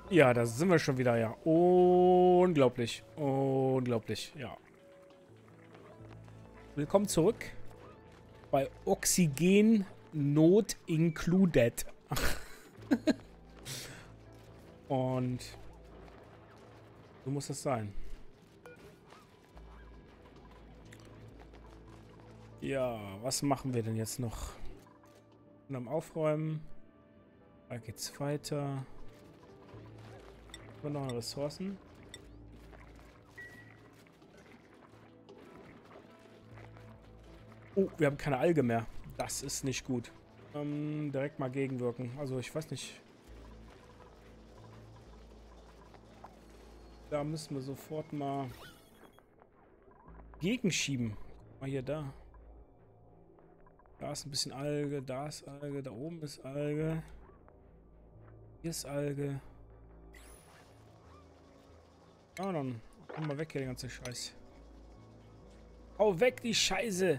Ja, da sind wir schon wieder, ja. Unglaublich. Unglaublich, ja. Willkommen zurück bei Oxygen Not Included. Und so muss es sein. Ja, was machen wir denn jetzt noch? Und am Aufräumen. Da geht's weiter. Noch Ressourcen. Oh, wir haben keine Alge mehr. Das ist nicht gut. Direkt mal gegenwirken. Also ich weiß nicht. Da müssen wir sofort mal gegenschieben. Guck mal hier, da. Da ist ein bisschen Alge, da ist Alge, da oben ist Alge. Hier ist Alge. Ah, dann komm mal weg hier, der ganze Scheiß. Hau weg, die Scheiße!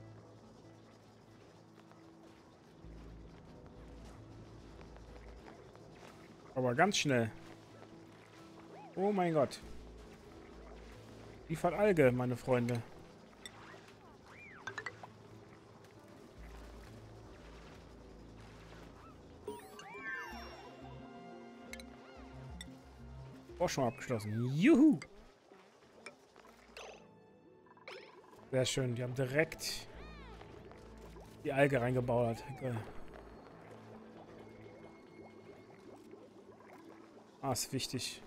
Aber ganz schnell. Oh mein Gott. Liefert Alge, meine Freunde. Auch schon abgeschlossen. Juhu! Sehr schön. Die haben direkt die Alge reingebaut. Geil. Ah, ist wichtig.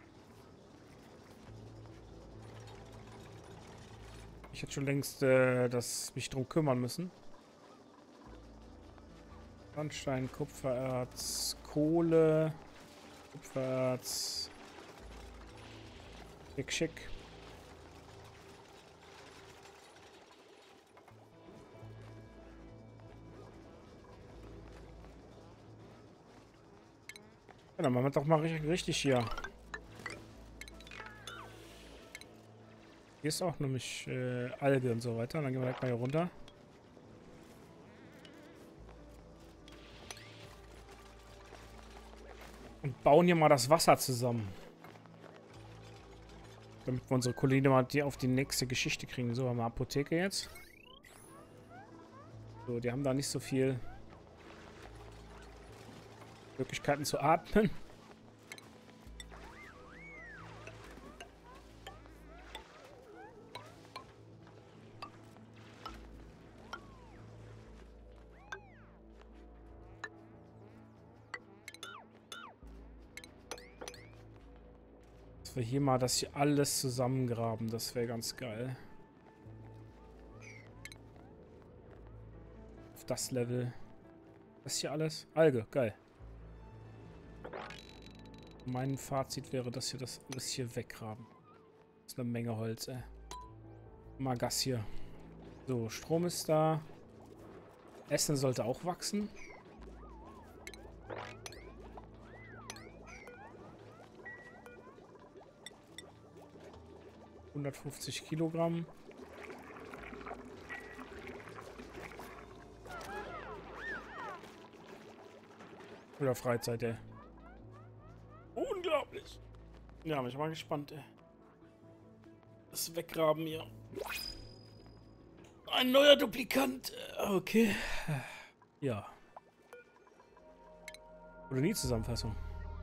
Ich hätte schon längst mich drum kümmern müssen. Sandstein, Kupfererz, Kohle, Kupfererz. Schick, schick. Ja, dann machen wir doch mal richtig hier. Hier ist auch nämlich Alge und so weiter. Dann gehen wir direkt mal hier runter. Und bauen hier mal das Wasser zusammen. Damit wir unsere Kollegen mal auf die nächste Geschichte kriegen. So, haben wir Apotheke jetzt. So, die haben da nicht so viel Möglichkeiten zu atmen. Dass wir hier mal das hier alles zusammengraben. Das wäre ganz geil. Auf das Level. Das hier alles? Alge, geil. Mein Fazit wäre, dass wir das alles hier weggraben. Das ist eine Menge Holz, ey. Mal Gas hier. So, Strom ist da. Essen sollte auch wachsen. ...150 Kilogramm. Oder Freizeit, ey. Unglaublich. Ja, bin ich mal gespannt, ey. Das Weggraben hier. Ein neuer Duplikant. Okay. Ja. Oder nie Zusammenfassung.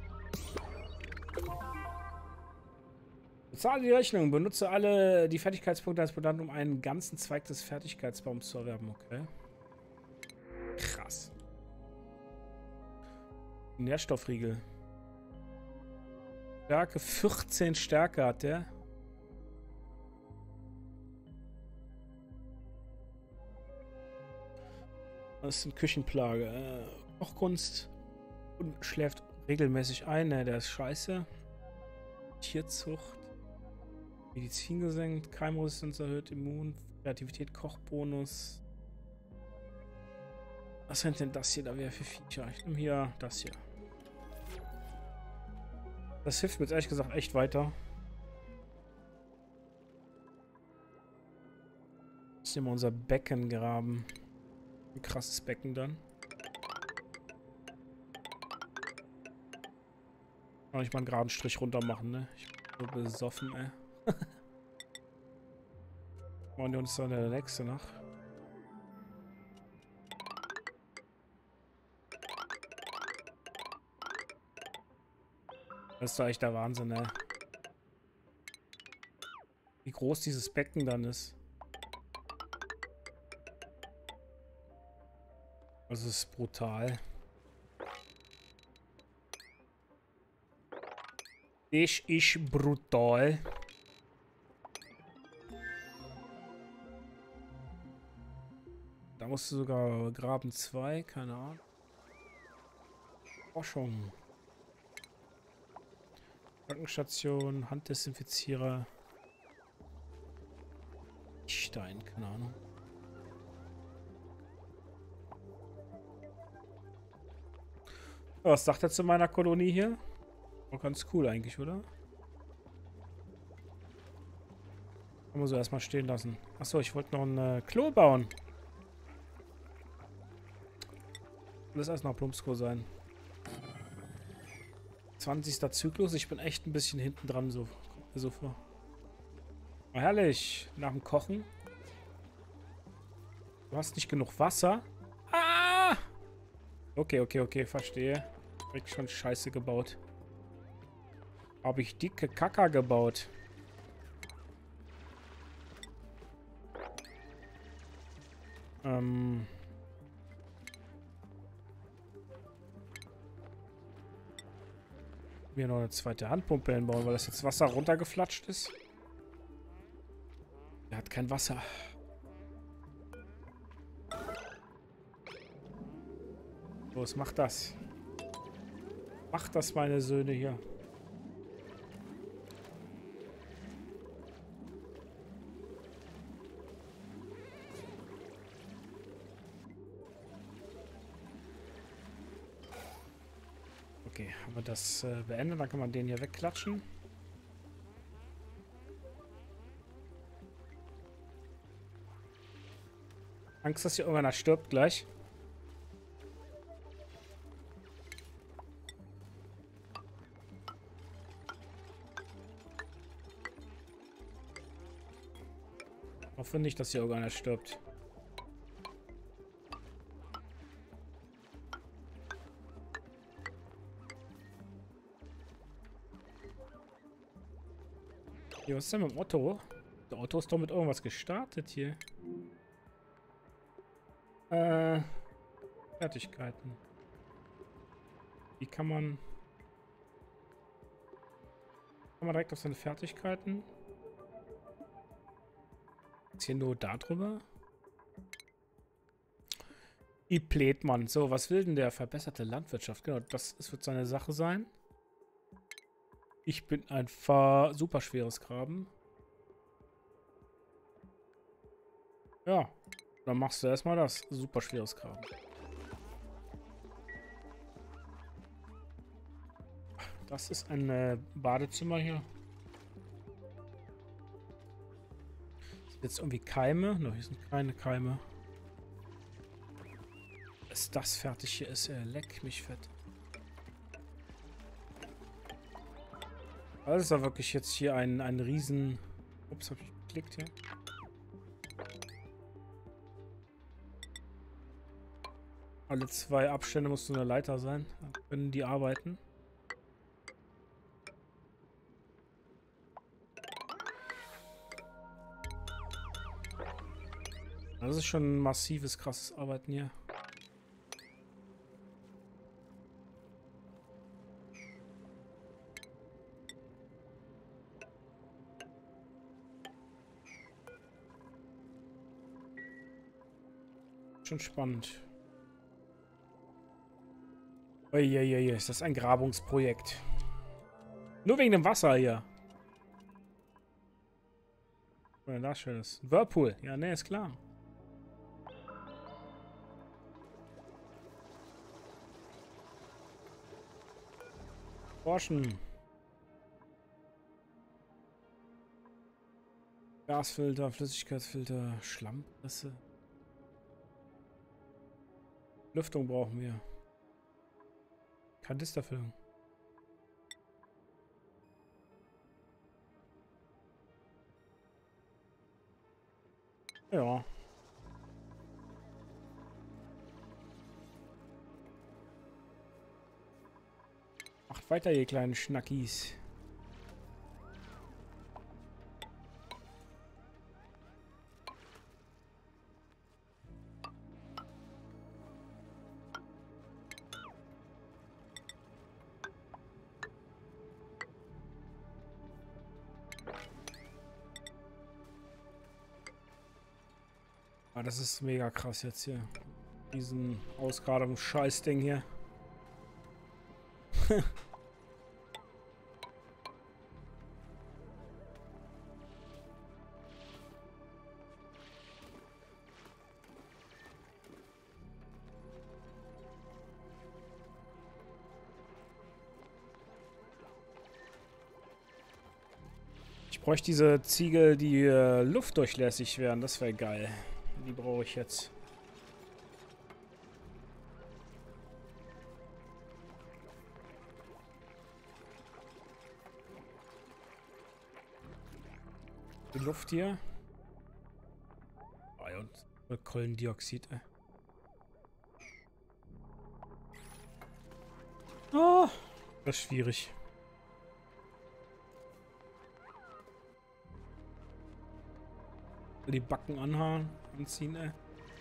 Bezahle die Rechnung. Benutze alle die Fertigkeitspunkte als Produkt, um einen ganzen Zweig des Fertigkeitsbaums zu erwerben. Okay. Krass. Nährstoffriegel. Stärke 14 Stärke hat der. Das ist eine Küchenplage. Kochkunst. Und schläft regelmäßig ein. Ne, der ist scheiße. Tierzucht. Medizin gesenkt. Keimresistenz erhöht. Immun. Kreativität. Kochbonus. Was sind denn das hier da wieder für Viecher? Ich nehme hier das hier. Das hilft mir jetzt ehrlich gesagt echt weiter. Jetzt nehmen wir unser Becken graben. Ein krasses Becken dann. Kann ich mal einen geraden Strich runter machen, ne? Ich bin so besoffen, ey. Und uns dann der nächste noch. Das ist doch echt der Wahnsinn, ey. Wie groß dieses Becken dann ist. Das ist brutal. Das ist brutal. Da musst du sogar graben 2, keine Ahnung. Forschung. Krankenstation, Handdesinfizierer. Stein, keine Ahnung. Was sagt er zu meiner Kolonie hier? Auch ganz cool eigentlich, oder? Kann man so erstmal stehen lassen. Achso, ich wollte noch ein Klo bauen. Das erst noch Plumpsklo sein. 20. Zyklus. Ich bin echt ein bisschen hinten dran, so vor. Oh, herrlich. Nach dem Kochen. Du hast nicht genug Wasser. Ah! Okay, verstehe. Hab ich schon Scheiße gebaut. Habe ich dicke Kacker gebaut. Mir noch eine zweite Handpumpe hinbauen, weil das jetzt Wasser runtergeflatscht ist. Er hat kein Wasser. Los, mach das. Mach das, meine Söhne hier. Okay, haben wir das beendet, dann kann man den hier wegklatschen. Angst, dass hier irgendeiner stirbt gleich. Ich hoffe nicht, dass hier irgendeiner stirbt. Hier, was ist denn mit dem Otto? Der Otto ist doch mit irgendwas gestartet hier. Fertigkeiten. Wie kann man... direkt auf seine Fertigkeiten? Ist hier nur da drüber? Iplet man. So, was will denn der? Verbesserte Landwirtschaft. Genau, das wird seine Sache sein. Ich bin ein super schweres Graben. Ja, dann machst du erstmal das. Super schweres Graben. Das ist ein Badezimmer hier. Sind jetzt irgendwie Keime? No, hier sind keine Keime. Bis das fertig hier ist, leck mich fett. Das ist ja wirklich jetzt hier ein riesen... Ups, hab ich geklickt hier. Alle 2 Abstände muss so eine Leiter sein. Dann können die arbeiten. Das ist schon ein massives, krasses Arbeiten hier. Schon spannend. Uiuiui, ist das ein Grabungsprojekt. Nur wegen dem Wasser hier. Was ist das Schönes? Whirlpool. Ja, ne, ist klar. Forschen. Gasfilter, Flüssigkeitsfilter, Schlammpresse. Lüftung brauchen wir. Kanisterfüllung. Ja. Macht weiter, ihr kleinen Schnackis. Ah, das ist mega krass jetzt hier. Diesen ausgeradeten Scheißding hier. Ich bräuchte diese Ziegel, die luftdurchlässig wären. Das wäre geil. Die brauche ich jetzt. Die Luft hier. Oh, ja, und Kohlendioxid, ey. Oh, das ist schwierig. Die Backen anziehen, ey.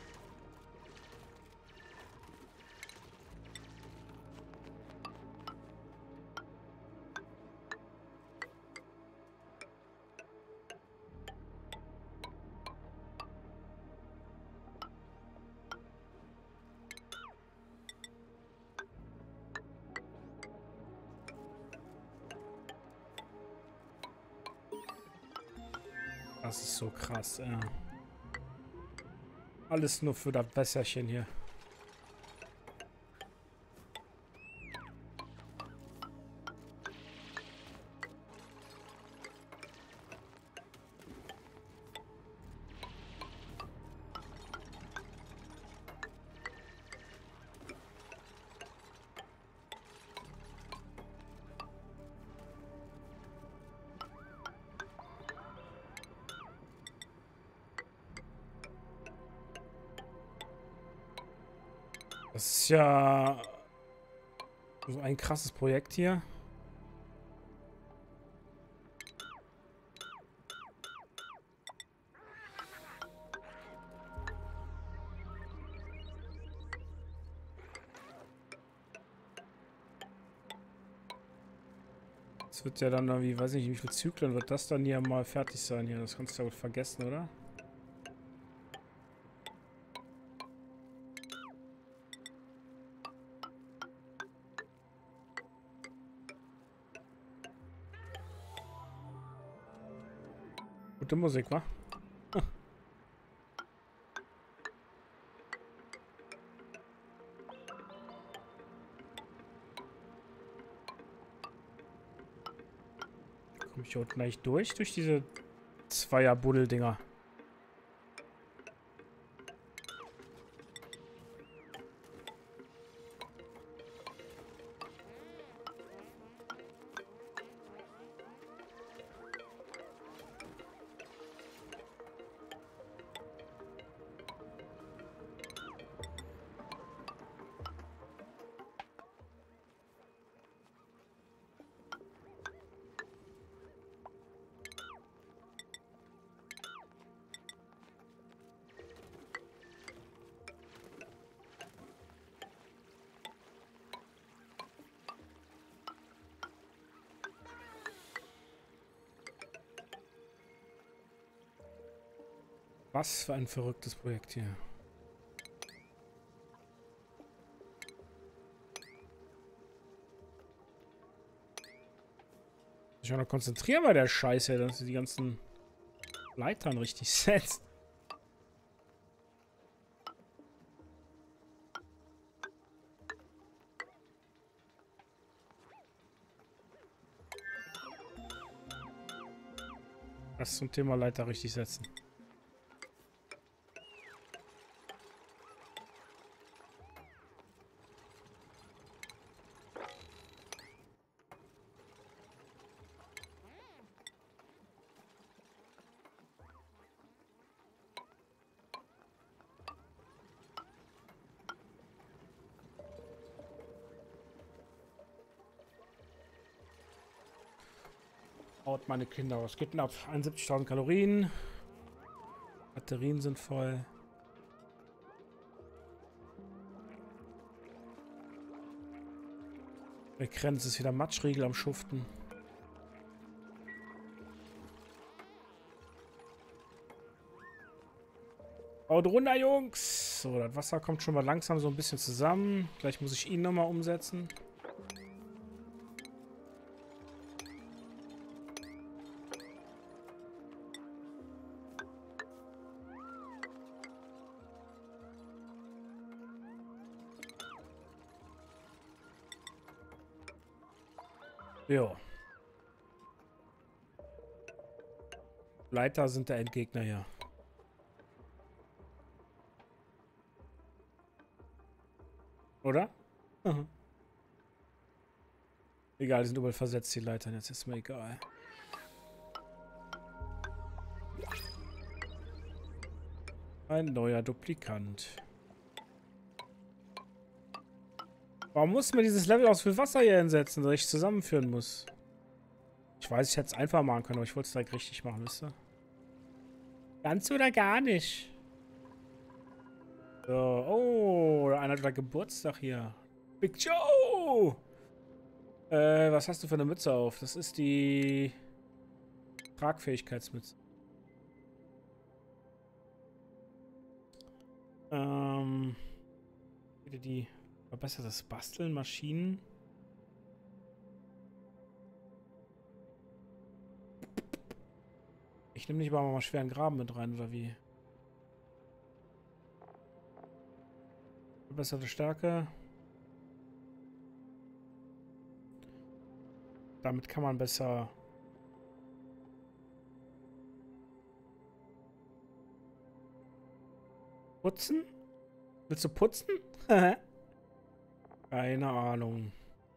Das ist so krass, ey. Alles nur für das Wässerchen hier. Das ist ja so ein krasses Projekt hier. Das wird ja dann irgendwie, weiß nicht, wie viele Zyklen wird das dann hier mal fertig sein hier. Das kannst du ja wohl vergessen, oder? Gute Musik, wa? Komme ich hier unten eigentlich durch diese Zweier-Buddel-Dinger? Was für ein verrücktes Projekt hier. Ich muss mich noch konzentrieren bei der Scheiße, dass du die ganzen Leitern richtig setzt. Das zum Thema Leiter richtig setzen. Haut meine Kinder aus. Geht knapp 71.000 Kalorien. Batterien sind voll. Der Grenz ist wieder Matschriegel am Schuften. Haut runter, Jungs! So, das Wasser kommt schon mal langsam so ein bisschen zusammen. Gleich muss ich ihn nochmal umsetzen. Jo. Leiter sind der Endgegner, ja. Oder? Mhm. Egal, die sind überall versetzt, die Leitern. Jetzt ist mir egal. Ein neuer Duplikant. Warum muss man dieses Level aus viel Wasser hier hinsetzen, das ich zusammenführen muss? Ich weiß, ich hätte es einfach machen können, aber ich wollte es direkt richtig machen, wisst ihr? Ganz oder gar nicht. So, oh, einer hat wieder Geburtstag hier. Big Joe! Was hast du für eine Mütze auf? Das ist die Tragfähigkeitsmütze. Wieder die verbessertes Basteln, Maschinen. Ich nehme nicht mal schweren Graben mit rein, oder wie? Verbesserte Stärke. Damit kann man besser... putzen? Willst du putzen? Keine Ahnung.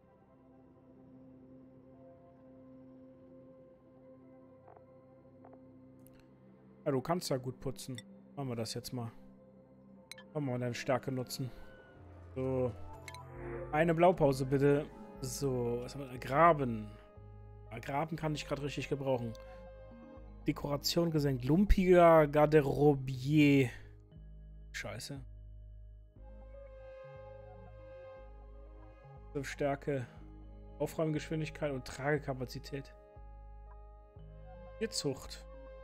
Ja, du kannst ja gut putzen. Machen wir das jetzt mal. Wollen wir mal deine Stärke nutzen. So. Eine Blaupause bitte. So, was haben wir? Graben. Graben kann ich gerade richtig gebrauchen. Dekoration gesenkt. Lumpiger Garderobier. Scheiße. Stärke, Aufräumgeschwindigkeit und Tragekapazität. Tierzucht.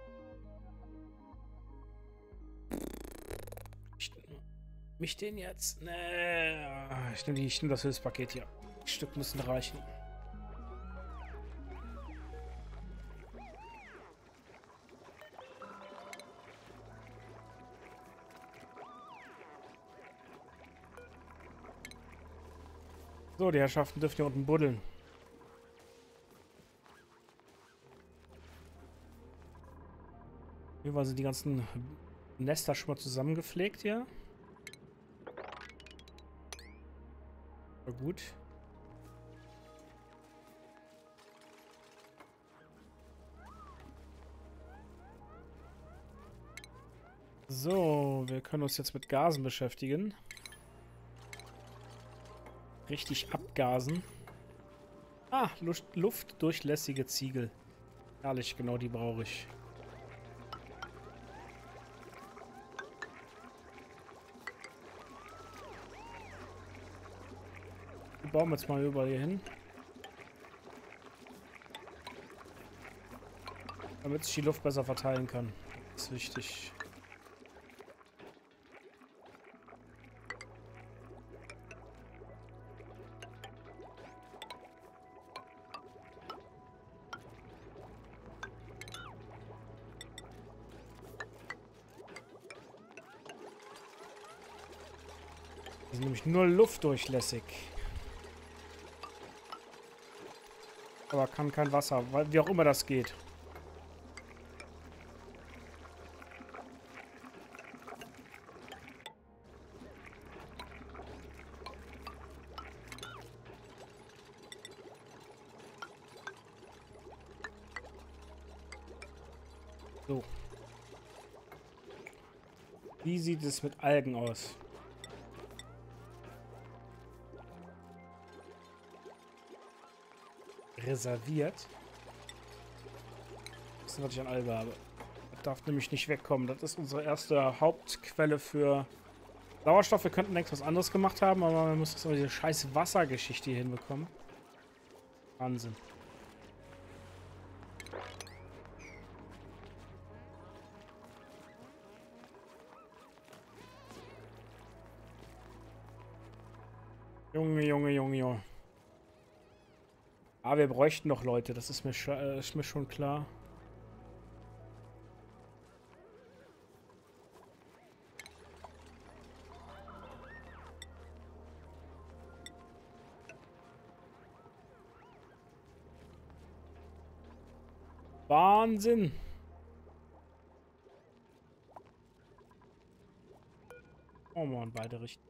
Mich den jetzt? Nee. Ich nehme das Hilfspaket hier. Die Stück müssen reichen. So, die Herrschaften dürfen hier unten buddeln. Hier sind die ganzen Nester schon mal zusammengepflegt hier. War gut. So, wir können uns jetzt mit Gasen beschäftigen. Richtig abgasen. Ah, luftdurchlässige Ziegel. Herrlich, genau die brauche ich. Die bauen wir jetzt mal überall hier hin. Damit sich die Luft besser verteilen kann. Das ist wichtig. Die sind nämlich nur luftdurchlässig. Aber kann kein Wasser, weil wie auch immer das geht. So. Wie sieht es mit Algen aus? Reserviert. Essen, was ich an Alge habe. Das darf nämlich nicht wegkommen. Das ist unsere erste Hauptquelle für Sauerstoff. Wir könnten längst was anderes gemacht haben, aber wir müssen jetzt mal diese scheiß Wassergeschichte hier hinbekommen. Wahnsinn. Junge, Junge, Junge, Junge. Ah, wir bräuchten noch Leute, das ist mir schon klar. Wahnsinn! Oh man, beide Richtungen.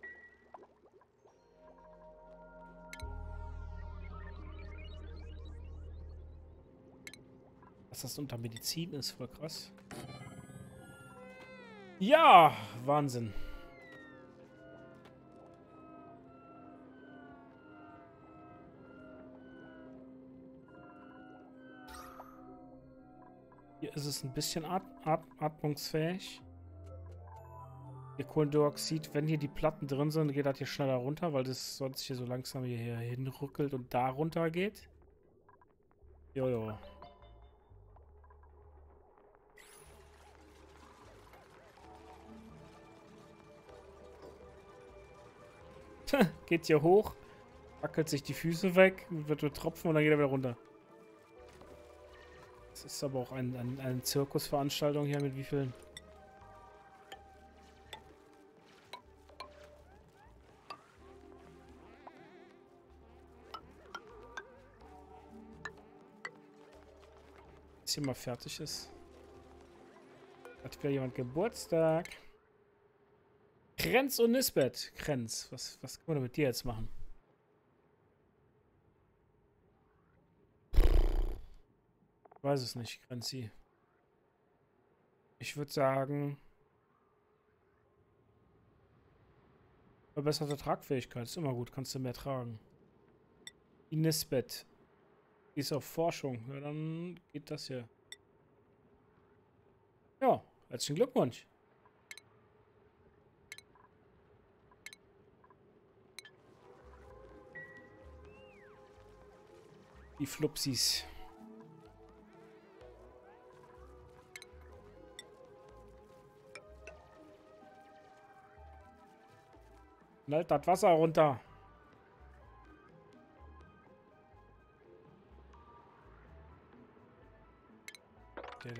Was das unter Medizin ist, voll krass. Ja, Wahnsinn. Hier ist es ein bisschen atmungsfähig. Ihr Kohlendioxid, wenn hier die Platten drin sind, geht das hier schneller runter, weil das sonst hier so langsam hier hinrückelt und da runter geht. Jojo. Geht hier hoch, wackelt sich die Füße weg, wird nur Tropfen und dann geht er wieder runter. Das ist aber auch eine Zirkusveranstaltung hier mit wie vielen? Bis hier mal fertig ist. Hat wieder jemand Geburtstag? Krenz und Nisbet. Krenz, was können wir denn mit dir jetzt machen? Ich weiß es nicht, Krenzi. Ich würde sagen, verbesserte Tragfähigkeit ist immer gut, kannst du mehr tragen. Die Nisbet. Die ist auf Forschung. Ja, dann geht das hier. Ja, herzlichen Glückwunsch. Die Flupsis. Knallt das Wasser runter. Okay.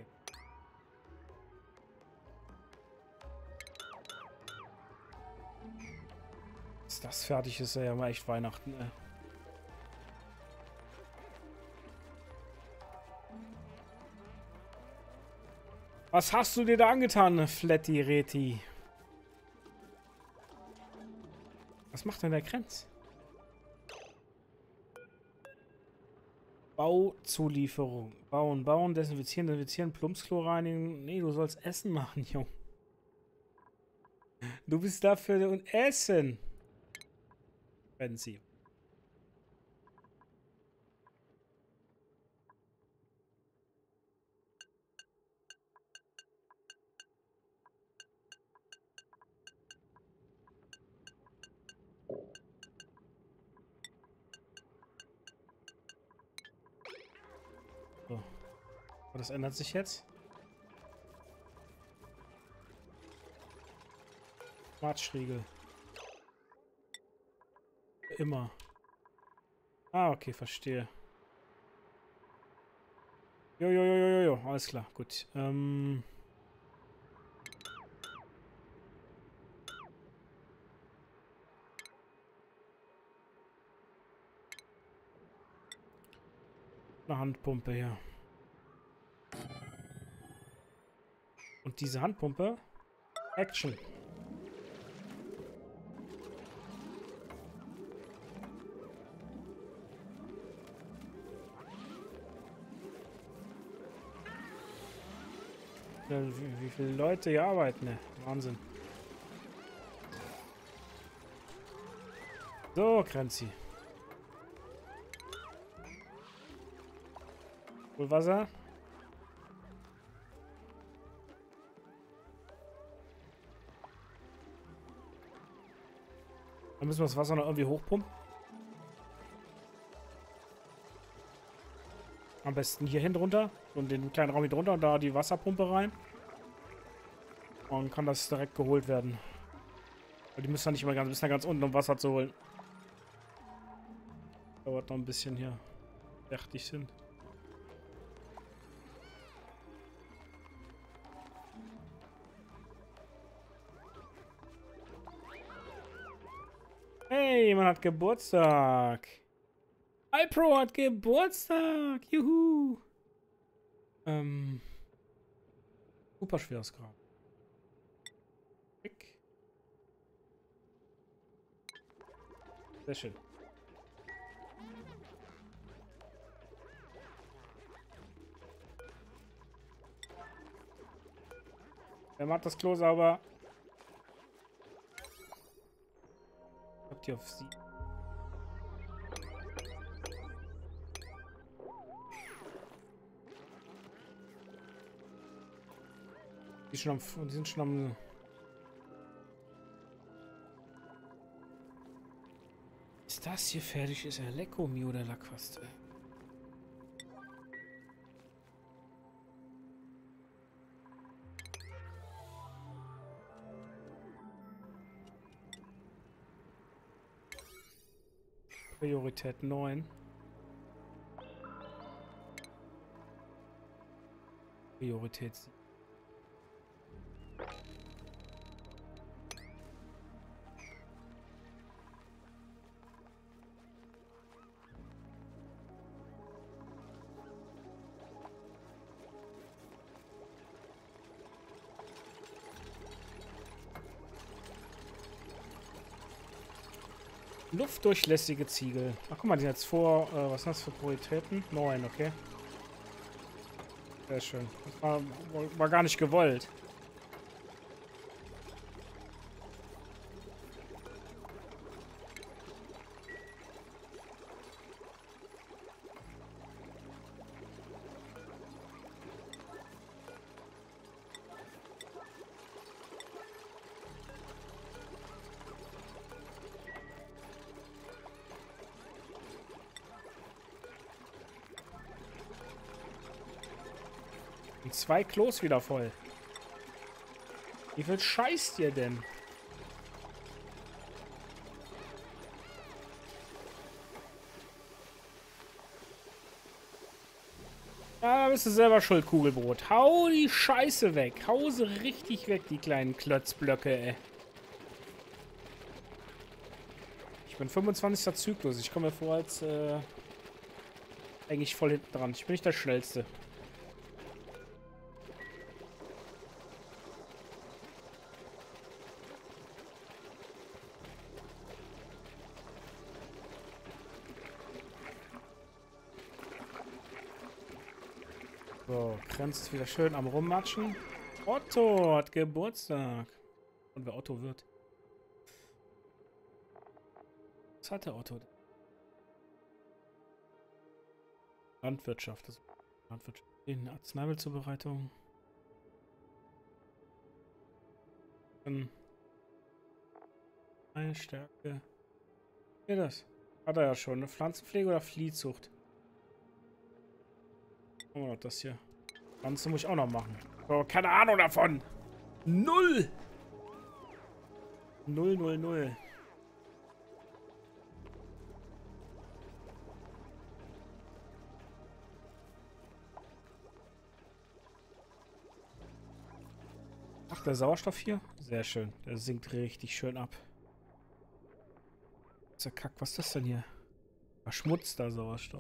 Bis das fertig ist, ja mal echt Weihnachten, ey. Was hast du dir da angetan, Fletti Reti? Was macht denn der Krenz? Bauzulieferung. Bauen, desinfizieren, Plumpsklo reinigen. Nee, du sollst Essen machen, Junge. Du bist dafür und Essen. Fancy. So. Das ändert sich jetzt. Quatschriegel. Immer. Ah, okay, verstehe. Jo, alles klar, gut. Eine Handpumpe hier. Und diese Handpumpe. Action. Wie viele Leute hier arbeiten, ne? Wahnsinn. So, Krenzi. Wohl Wasser. Dann müssen wir das Wasser noch irgendwie hochpumpen. Am besten hier hinten runter und den kleinen Raum hier drunter und da die Wasserpumpe rein. Und dann kann das direkt geholt werden. Weil die müssen ja nicht immer ganz, bis ganz unten, um Wasser zu holen. Dauert noch ein bisschen hier. Fertig sind. Hey, jemand hat Geburtstag. iPro hat Geburtstag. Juhu. Super schweres Grab. Sehr schön. Wer macht das Klo sauber? Habt ihr auf sie? Die sind schon am. Ist das hier fertig? Ist er Lecco Mio oder Lackquaste? Priorität 9. Priorität 7. Luftdurchlässige Ziegel. Ach, guck mal, die sind jetzt vor. Was sind das für Prioritäten? 9, okay. Sehr schön. Das war gar nicht gewollt. Und 2 Klos wieder voll. Wie viel scheißt ihr denn? Ja, da bist du selber schuld, Kugelbrot. Hau die Scheiße weg. Hau sie richtig weg, die kleinen Klötzblöcke, ey. Ich bin 25. Zyklus. Ich komme mir vor als eigentlich voll hinten dran. Ich bin nicht der Schnellste. So, Krenz ist wieder schön am Rummatschen. Otto hat Geburtstag. Und wer Otto wird. Was hat der Otto? Landwirtschaft. Landwirtschaft. In Arzneimittelzubereitung. Eine Stärke. Ja, das. Hat er ja schon. Eine Pflanzenpflege oder Viehzucht? Oh, das hier. Pflanze muss ich auch noch machen. Oh, keine Ahnung davon. 0. 0, 0, 0. Ach, der Sauerstoff hier? Sehr schön. Der sinkt richtig schön ab. Kack, was ist das denn hier? Verschmutzter Sauerstoff.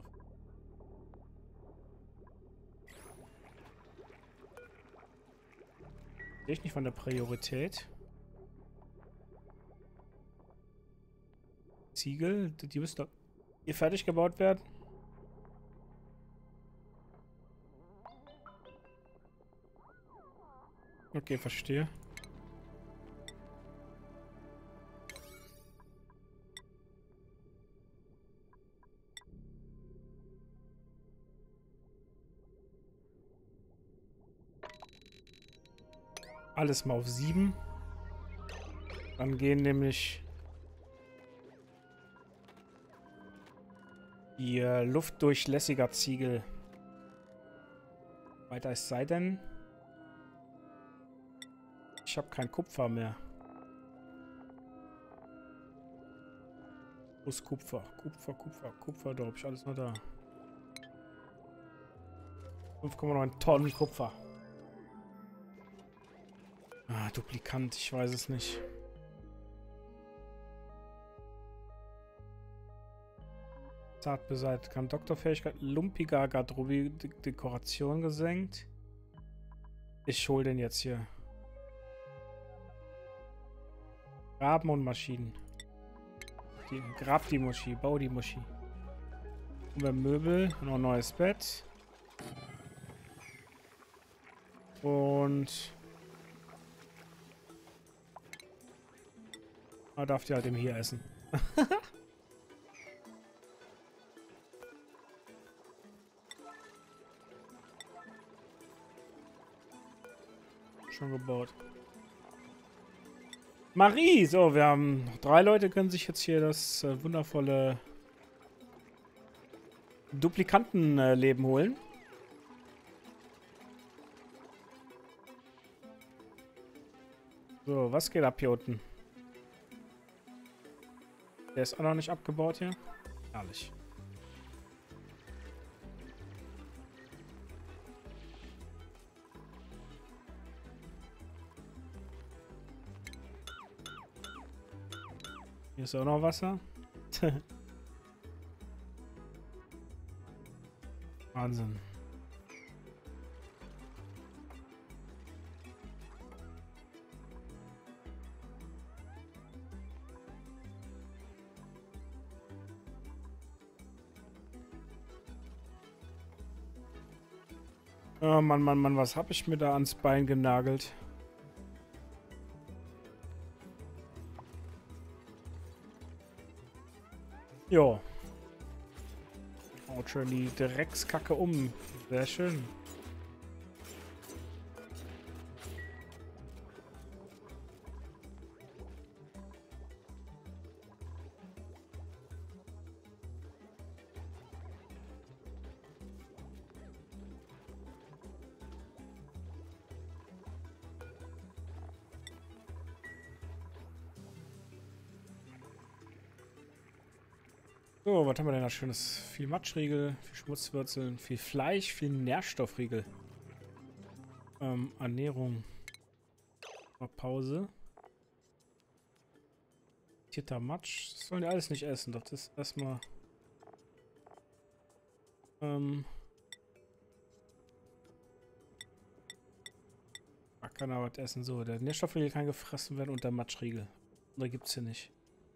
Sehe ich nicht von der Priorität. Ziegel, die müssen doch hier fertig gebaut werden. Okay, verstehe. Alles mal auf 7. Dann gehen nämlich Hier, luftdurchlässiger Ziegel. Weiter es sei denn. Ich habe kein Kupfer mehr. Wo ist Kupfer? Kupfer, da habe ich alles nur da. 5,9 Tonnen Kupfer. Ah, Duplikant, ich weiß es nicht. Zart beseitigt. Kann Doktorfähigkeit. Lumpiger Garderobe. Dekoration gesenkt. Ich hol den jetzt hier. Graben und Maschinen. Grab die Muschi. Bau die Muschi. Und beim Möbel noch ein neues Bett. Und man darf die halt eben hier essen. Schon gebaut. Marie! So, wir haben noch 3 Leute, können sich jetzt hier das wundervolle Duplikantenleben holen. So, was geht ab hier unten? Der ist auch noch nicht abgebaut hier. Herrlich. Hier ist auch noch Wasser. Wahnsinn. Oh Mann, Mann, Mann, was habe ich mir da ans Bein genagelt? Jo. Haut schön die Dreckskacke um. Sehr schön. So, was haben wir denn da schönes? Viel Matschriegel, viel Schmutzwurzeln, viel Fleisch, viel Nährstoffriegel. Ernährung. Mal Pause. Tierter Matsch. Das sollen die alles nicht essen. Doch, das ist erstmal. Da kann er was essen. So, der Nährstoffriegel kann gefressen werden und der Matschriegel. Da gibt's hier nicht.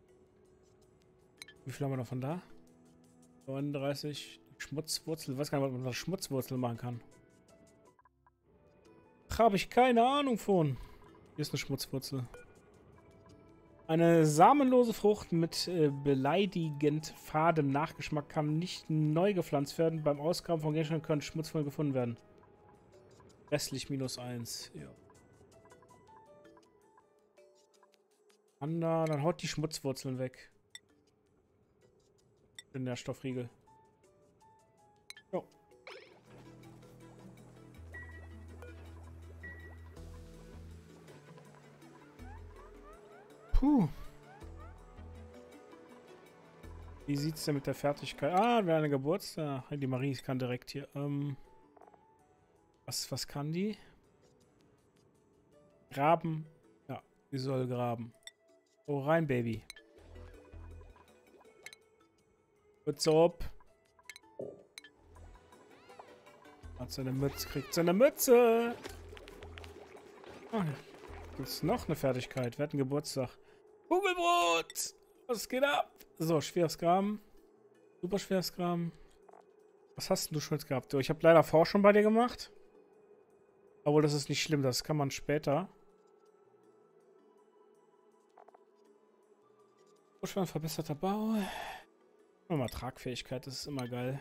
Wie viel haben wir noch von da? 39. Schmutzwurzel. Ich weiß gar nicht, was man mit Schmutzwurzel machen kann. Habe ich keine Ahnung von. Hier ist eine Schmutzwurzel. Eine samenlose Frucht mit beleidigend fadem Nachgeschmack kann nicht neu gepflanzt werden. Beim Ausgraben von Gegenständen können Schmutzwurzeln gefunden werden. Restlich -1. Ja. Dann haut die Schmutzwurzeln weg. Den Nährstoffriegel. Jo. Puh. Wie sieht's denn mit der Fertigkeit? Ah, wir haben eine Geburtstag. Die Marie kann direkt hier. Was kann die? Graben. Ja, sie soll graben. Oh, rein, Baby. What's up? Hat seine Mütze, kriegt seine Mütze. Ah, gibt's noch eine Fertigkeit. Wir hatten Geburtstag. Kugelbrot! Was geht ab? So, schweres Graben. Super schweres Graben. Was hast denn du schon jetzt gehabt? Ich habe leider Forschung bei dir gemacht. Obwohl, das ist nicht schlimm. Das kann man später. Schon ein verbesserter Bau. Mal Tragfähigkeit, das ist immer geil.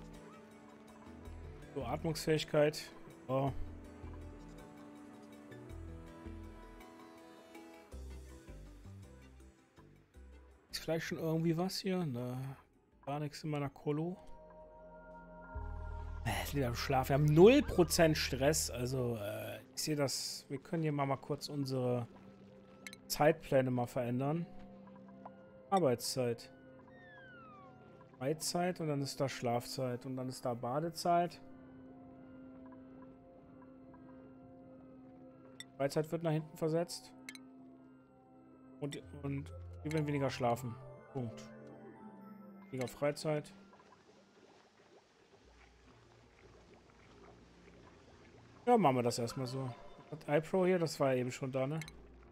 So, Atmungsfähigkeit. Oh. vielleicht schon irgendwie was hier? Ne, gar nichts in meiner Kolo. Wieder im Schlaf. Wir haben 0% Stress. Also, ich sehe das. Wir können hier mal kurz unsere Zeitpläne mal verändern. Arbeitszeit. Freizeit und dann ist da Schlafzeit. Und dann ist da Badezeit. Freizeit wird nach hinten versetzt. Und wir werden weniger schlafen. Punkt. Weniger Freizeit. Ja, machen wir das erstmal so. Hat iPro hier, das war ja eben schon da, ne?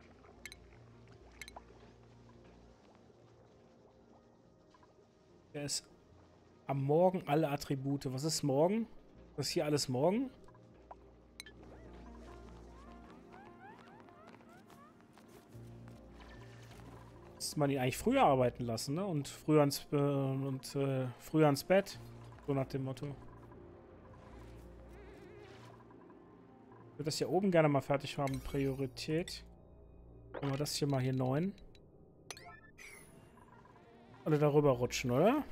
Der ist am Morgen alle Attribute. Was ist morgen? Was ist hier alles morgen? Müsste man ihn eigentlich früher arbeiten lassen, ne? Und früher früher ins Bett. So nach dem Motto. Ich würde das hier oben gerne mal fertig haben. Priorität. Machen wir das hier mal hier 9. Alle darüber rutschen, oder?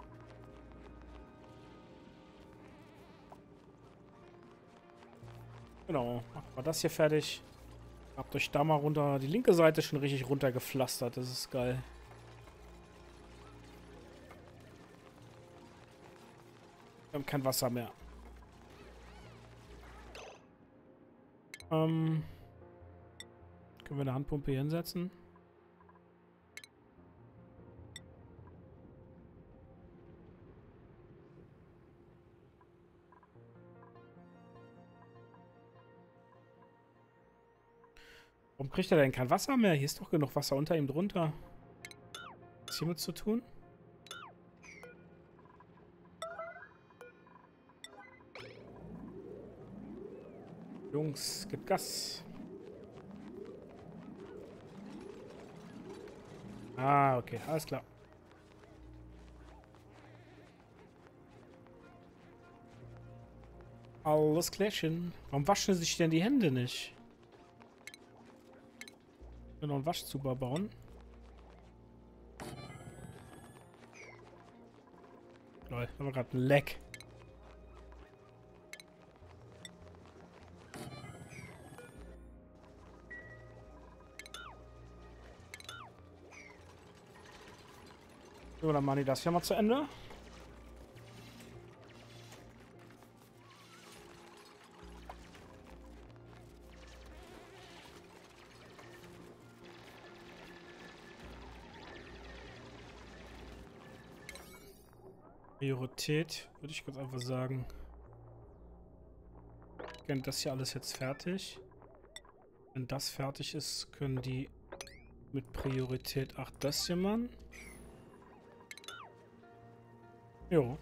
Genau. Machen wir das hier fertig. Habt euch da mal runter. Die linke Seite ist schon richtig runtergepflastert. Das ist geil. Wir haben kein Wasser mehr. Können wir eine Handpumpe hier hinsetzen? Warum kriegt er denn kein Wasser mehr? Hier ist doch genug Wasser unter ihm drunter. Was hiermit zu tun? Jungs, gibt Gas. Ah, okay, alles klar. Alles klärchen. Warum waschen sich denn die Hände nicht? Ich will noch einen Waschzuber bauen. Lol, da war gerade ein Leck. So, dann machen die das hier mal zu Ende. Priorität, würde ich ganz einfach sagen. Gerne das hier alles jetzt fertig. Wenn das fertig ist, können die mit Priorität 8 das hier machen. Jo.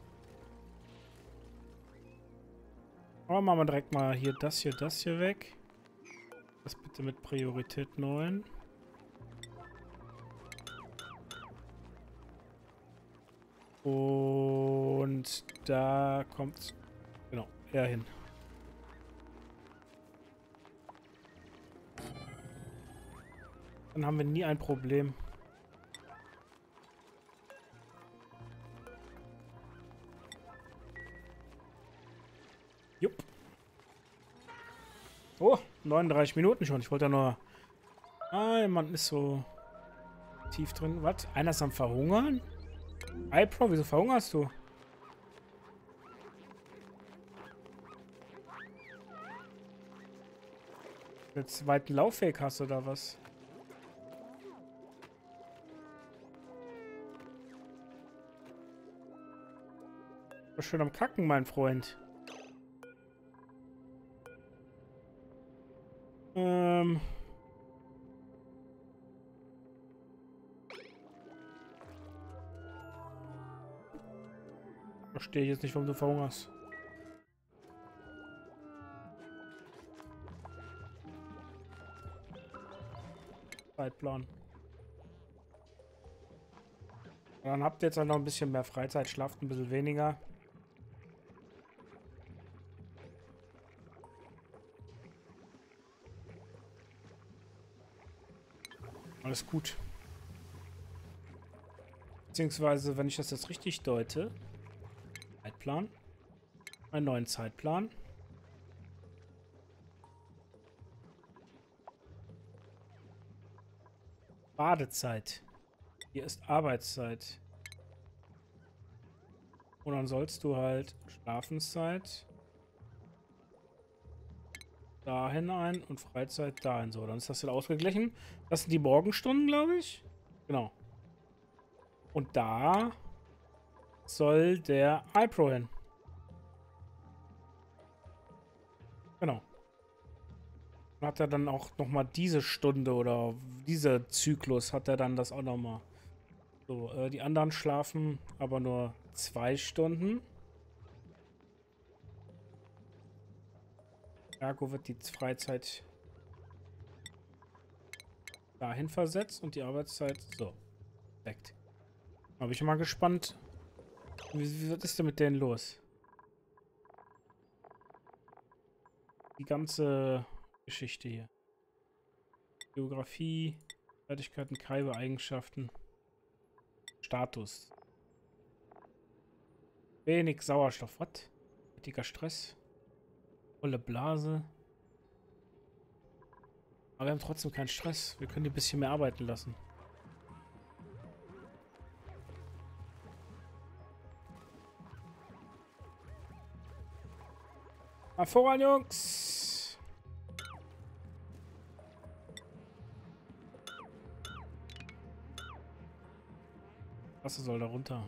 Aber machen wir direkt mal hier das hier weg. Das bitte mit Priorität 9. Und da kommt genau er hin. Dann haben wir nie ein Problem. Jupp. Oh, 39 Minuten schon. Ich wollte ja nur... Ah, man ist so tief drin. Was? Einer ist am Verhungern? iPro, wieso verhungerst du? Jetzt weiten Laufweg hast du da was? War schön am Kacken, mein Freund. Verstehe ich jetzt nicht, warum du verhungerst. Zeitplan. Dann habt ihr jetzt halt noch ein bisschen mehr Freizeit, schlaft ein bisschen weniger. Alles gut. Beziehungsweise, wenn ich das jetzt richtig deute, Zeitplan, einen neuen Zeitplan. Badezeit. Hier ist Arbeitszeit. Und dann sollst du halt Schlafenszeit da hinein und Freizeit dahin. So, dann ist das wieder ausgeglichen. Das sind die Morgenstunden, glaube ich. Genau. Und da soll der iPro hin. Genau. Dann hat er dann auch nochmal diese Stunde oder dieser Zyklus hat er dann das auch nochmal. So, die anderen schlafen aber nur 2 Stunden. Ergo wird die Freizeit dahin versetzt und die Arbeitszeit so. Perfekt. Da bin ich mal gespannt. Was ist denn mit denen los? Die ganze Geschichte hier. Geografie, Fertigkeiten, Kreibe, Eigenschaften. Status. Wenig Sauerstoff. Was? Dicker Stress. Volle Blase. Aber wir haben trotzdem keinen Stress. Wir können die ein bisschen mehr arbeiten lassen. Mal voran, Jungs! Wasser soll da runter.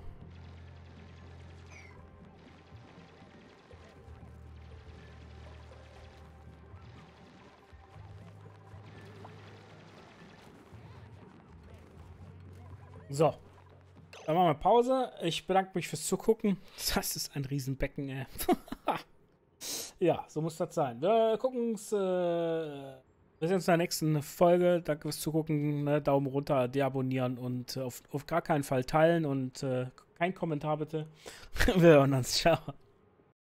So. Dann machen wir Pause. Ich bedanke mich fürs Zugucken. Das ist ein Riesenbecken, ey. Ja, so muss das sein. Wir gucken uns. Wir sehen uns in der nächsten Folge. Danke fürs Zugucken. Ne? Daumen runter, deabonnieren und auf gar keinen Fall teilen und kein Kommentar bitte. Wir hören uns. Ciao.